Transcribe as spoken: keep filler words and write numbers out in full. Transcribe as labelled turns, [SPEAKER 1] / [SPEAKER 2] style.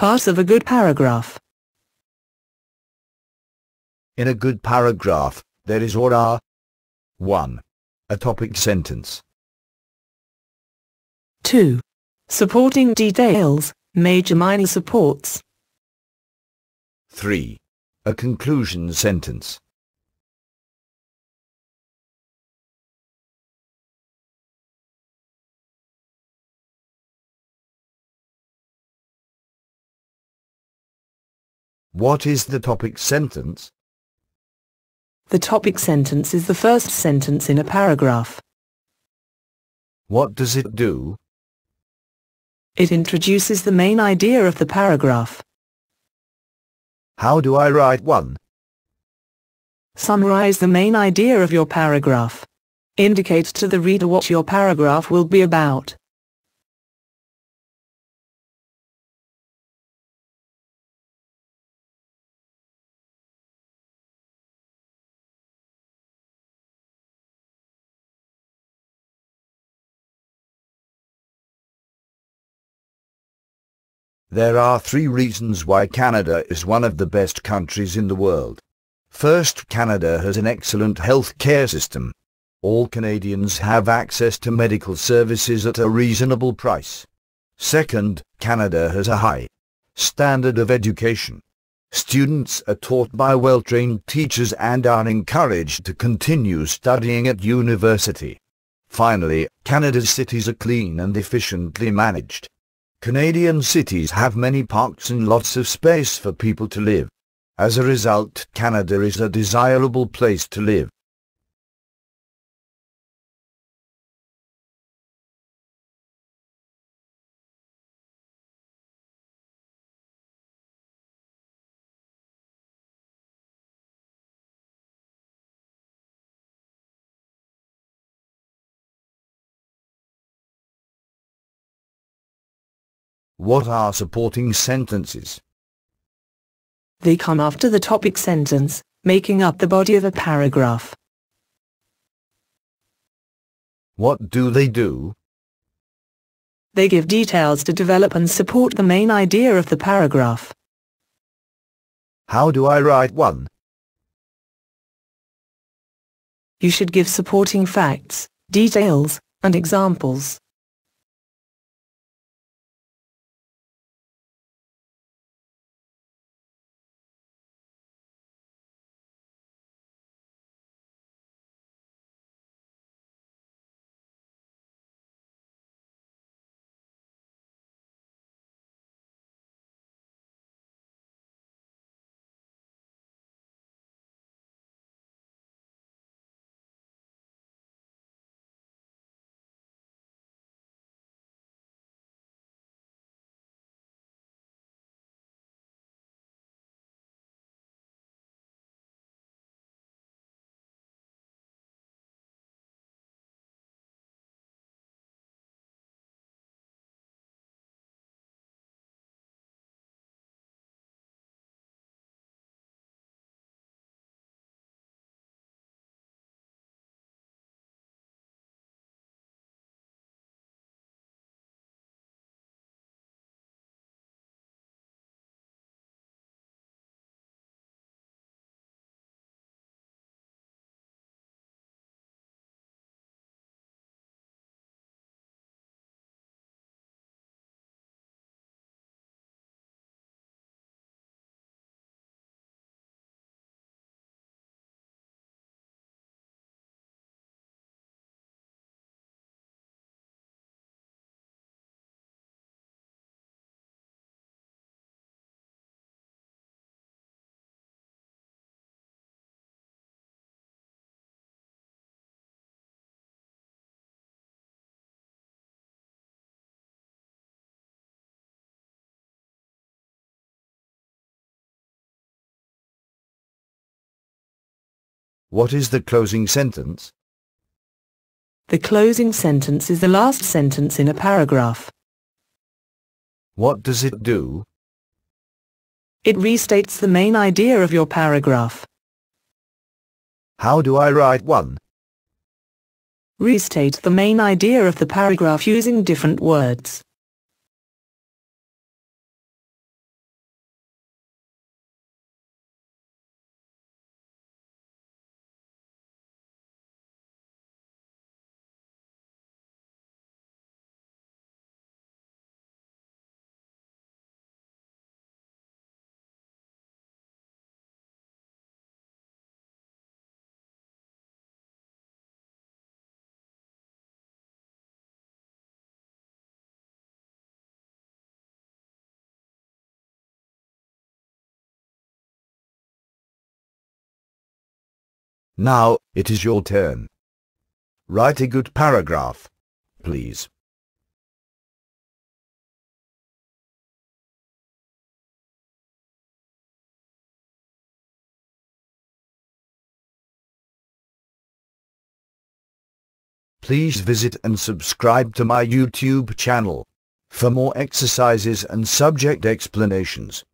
[SPEAKER 1] Parts of a good paragraph.
[SPEAKER 2] In a good paragraph, there is or are one. A topic sentence.
[SPEAKER 1] two. Supporting details, major minor supports.
[SPEAKER 2] three. A conclusion sentence. What is the topic sentence?
[SPEAKER 1] The topic sentence is the first sentence in a paragraph.
[SPEAKER 2] What does it do?
[SPEAKER 1] It introduces the main idea of the paragraph.
[SPEAKER 2] How do I write one?
[SPEAKER 1] Summarize the main idea of your paragraph. Indicate to the reader what your paragraph will be about.
[SPEAKER 2] There are three reasons why Canada is one of the best countries in the world. First, Canada has an excellent health care system. All Canadians have access to medical services at a reasonable price. Second, Canada has a high standard of education. Students are taught by well-trained teachers and are encouraged to continue studying at university. Finally, Canada's cities are clean and efficiently managed. Canadian cities have many parks and lots of space for people to live. As a result, Canada is a desirable place to live. What are supporting sentences?
[SPEAKER 1] They come after the topic sentence, making up the body of a paragraph.
[SPEAKER 2] What do they do?
[SPEAKER 1] They give details to develop and support the main idea of the paragraph.
[SPEAKER 2] How do I write one?
[SPEAKER 1] You should give supporting facts, details, and examples.
[SPEAKER 2] What is the closing sentence?
[SPEAKER 1] The closing sentence is the last sentence in a paragraph.
[SPEAKER 2] What does it do?
[SPEAKER 1] It restates the main idea of your paragraph.
[SPEAKER 2] How do I write one?
[SPEAKER 1] Restate the main idea of the paragraph using different words.
[SPEAKER 2] Now, it is your turn. Write a good paragraph, please. Please visit and subscribe to my YouTube channel for more exercises and subject explanations.